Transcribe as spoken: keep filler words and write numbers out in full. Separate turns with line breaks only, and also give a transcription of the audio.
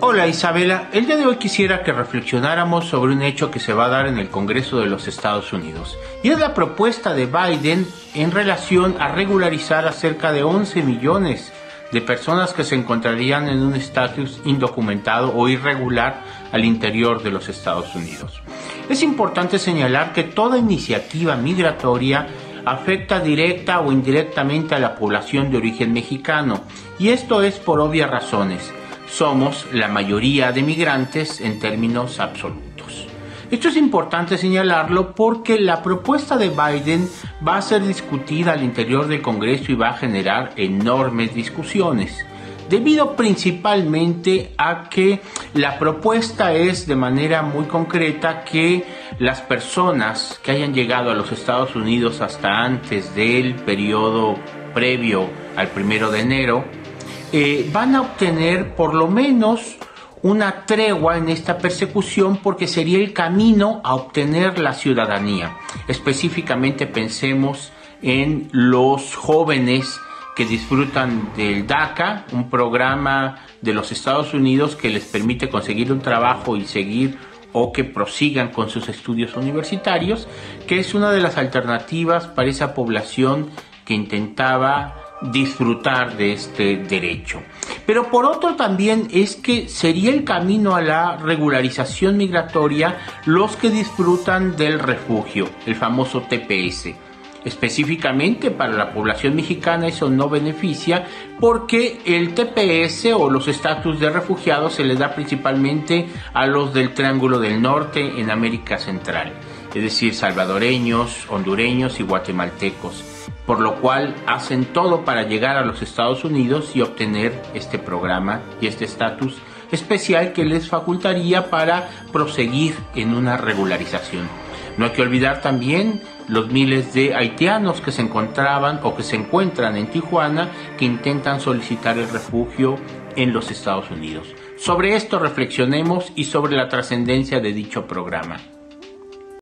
Hola Isabela, el día de hoy quisiera que reflexionáramos sobre un hecho que se va a dar en el Congreso de los Estados Unidos, y es la propuesta de Biden en relación a regularizar a cerca de once millones de personas que se encontrarían en un estatus indocumentado o irregular al interior de los Estados Unidos. Es importante señalar que toda iniciativa migratoria afecta directa o indirectamente a la población de origen mexicano, y esto es por obvias razones. Somos la mayoría de migrantes en términos absolutos. Esto es importante señalarlo porque la propuesta de Biden va a ser discutida al interior del Congreso y va a generar enormes discusiones, debido principalmente a que la propuesta es de manera muy concreta que las personas que hayan llegado a los Estados Unidos hasta antes del periodo previo al primero de enero Eh, van a obtener por lo menos una tregua en esta persecución, porque sería el camino a obtener la ciudadanía. Específicamente pensemos en los jóvenes que disfrutan del DACA, un programa de los Estados Unidos que les permite conseguir un trabajo y seguir o que prosigan con sus estudios universitarios, que es una de las alternativas para esa población que intentaba disfrutar de este derecho. Pero por otro también es que sería el camino a la regularización migratoria los que disfrutan del refugio, el famoso T P S. Específicamente para la población mexicana eso no beneficia, porque el T P S o los estatus de refugiados se les da principalmente a los del Triángulo del Norte en América Central, es decir, salvadoreños, hondureños y guatemaltecos, por lo cual hacen todo para llegar a los Estados Unidos y obtener este programa y este estatus especial que les facultaría para proseguir en una regularización. No hay que olvidar también los miles de haitianos que se encontraban o que se encuentran en Tijuana, que intentan solicitar el refugio en los Estados Unidos. Sobre esto reflexionemos y sobre la trascendencia de dicho programa.